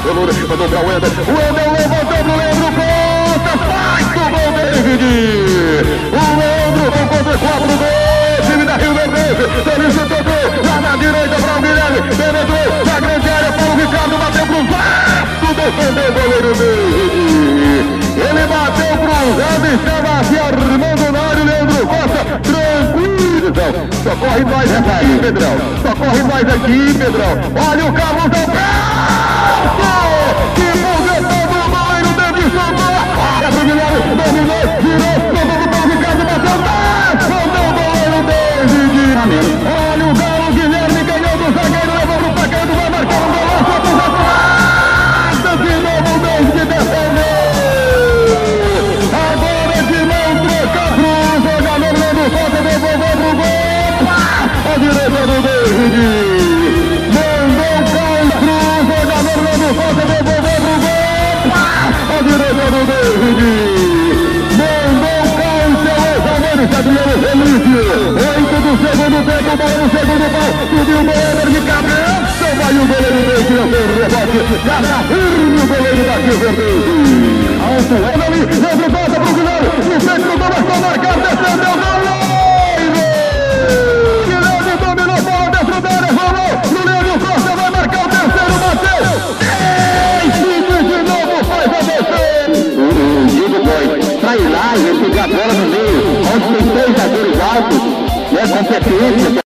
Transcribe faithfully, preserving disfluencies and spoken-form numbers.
Velour, mandou pra Wendel. O Wendel levantou pro Leandro Costa. Faz o gol, David. O Leandro com contra quatro gols. Time da Rio Verdense. Felício tocou. Lá na direita para o Guilherme. Penetrou na grande área para o Ricardo. Bateu pro Vasco. Defendeu o goleiro David. Ele bateu cruzado, estava se armando na área, o Leandro Costa, tranquilo, socorre nós aqui, Pedrão, socorre nós aqui, Pedrão, olha o Carlos Alberto, que foguetou do goleiro, Davidson, é pro Guilherme, dominou, virou, tocou pro Paulo Ricardo, bateu, mandou o goleiro David, olha o Galo, Guilherme ganhou do zagueiro, levou pro Pacaembu, vai marcar um golaço, atrás atrás, de novo o David defendeu. Volta, devolveu pro gol, a direita do David, mandou Caio Cruz, jogador Leandro Costa, devolveu pro gol, a direita do David, mandou Caio, seu ex-amante, Adriano Felício, oito do segundo tempo, bola no segundo pau, subiu o goleiro de cabeça, vai o goleiro David, o rebote, já tá firme o goleiro daqui, Verdense, alto, olha ali, Leandro Costa pro Guilherme, no centro do gol, vai marcar, defendeu o gol. Sai lá e pegar a bola no meio, onde tem três jogadores altos, é competência.